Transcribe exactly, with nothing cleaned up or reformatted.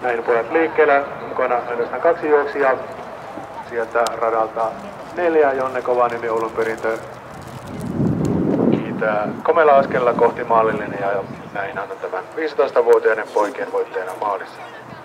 Näin pojat liikkeelle, mukana ainoastaan kaksi juoksijaa. Sieltä radalta neljä, Jonne Kovanimi, Oulun Perintö. Kiitää komealla askelella kohti maalilinjaa ja näin annan tämän viisitoistavuotiaiden poikien voittajana maalissa.